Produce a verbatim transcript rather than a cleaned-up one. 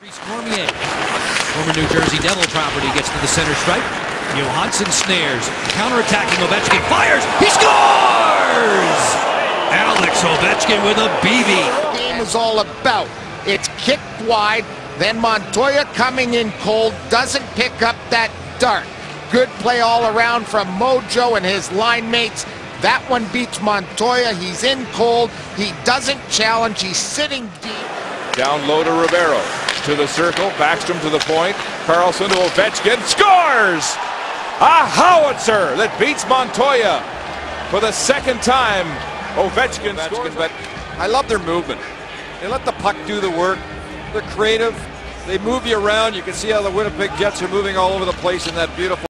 Cormier, former New Jersey Devil property, gets to the center stripe. Johansson snares, counterattacking Ovechkin, fires, he scores! Alex Ovechkin with a B B. The game is all about. It's kicked wide, then Montoya coming in cold, doesn't pick up that dart. Good play all around from Mojo and his line mates. That one beats Montoya. He's in cold. He doesn't challenge. He's sitting deep. Down low to Ribeiro. To the circle. Backstrom to the point. Carlson to Ovechkin. Scores! A howitzer that beats Montoya for the second time. Ovechkin, Ovechkin scores. But I love their movement. They let the puck do the work. They're creative. They move you around. You can see how the Winnipeg Jets are moving all over the place in that beautiful